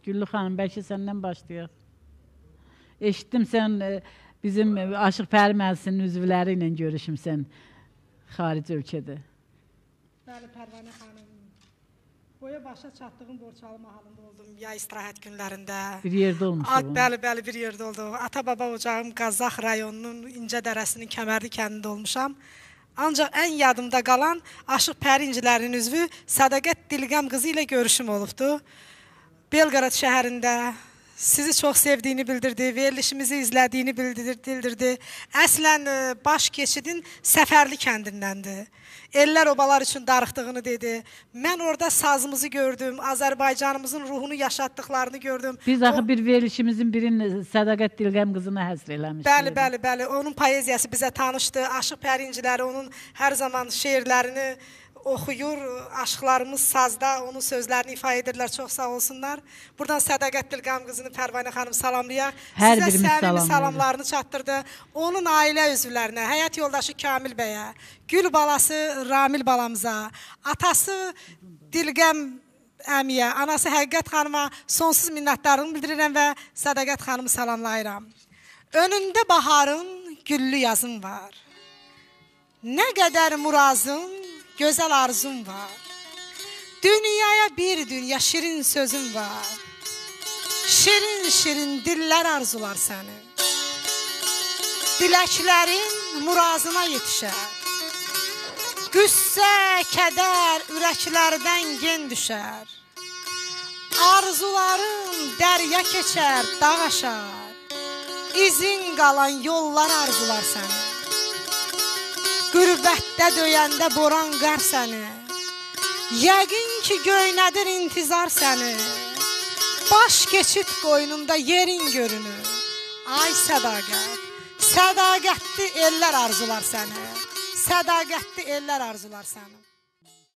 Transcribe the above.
Güllü xanım, bəlkə səndən başlayaq. Eşitdim sən bizim Aşıq Pəri məclisinin üzvləri ilə görüşmüsən xarici ölkədə. Bəli, Pərvanə xanım. Boya başa çatdığım Borçalı mahalında oldum, yay istirahət günlərində. Bir yerdə olmuşum. Bəli, bir yerdə oldum. Ata-baba ocağım Qazax rayonunun İncə dərəsinin Kəmərli kəndində olmuşam. Ancaq ən yadımda qalan Aşıq Pəri incilərinin üzvü Sədaqət Dilqəm qızı ilə görüşüm olubdu. Belqarad şəhərində sizi çox sevdiyini bildirdi, verilişimizi izlədiyini bildirdi. Əslən, baş keçidin Səfərli kəndindəndir. Ellər obalar üçün darıxdığını dedi. Mən orada sazımızı gördüm, Azərbaycanımızın ruhunu yaşatdıqlarını gördüm. Biz axı bir verilişimizin birini Sədaqət Dilqəm qızına həsr eləmişdik. Bəli. Onun poeziyası bizə tanışdı. Aşıq Pəri inciləri onun hər zaman şeirlərini oxuyur, aşıqlarımız sazda onun sözlərini ifa edirlər, çox sağ olsunlar. Buradan Sədaqət Dilqəm qızını Pərvanə xanım salamlayaq. Sizə səmimi salamlarını çatdırdı. Onun ailə üzvlərinə, həyat yoldaşı Kamil bəyə, Gül balası Ramil balamıza, atası Dilqəm əmiyə, anası Həqiqət xanıma sonsuz minnətdarlığımı bildirirəm və Sədaqət xanımı salamlayıram. Önündə baharın güllü yazım var. Nə qədər murazım, gözəl arzum var. Dünyaya bir dünya şirin sözüm var. Şirin dillər arzular səni. Diləklərin murazına yetişər. Qüssə, kədər ürəklərdən gen düşər. Arzuların dərya keçər, dağ aşar. İzin qalan yollar arzular səni. Qürbətdə döyəndə boran qar səni. Yəqin ki göynədir intizar səni. Baş keçid qoynunda yerin görünür. Ay Sədaqət, sədaqətli ellər arzular səni. Sədaqətli ellər arzular səni.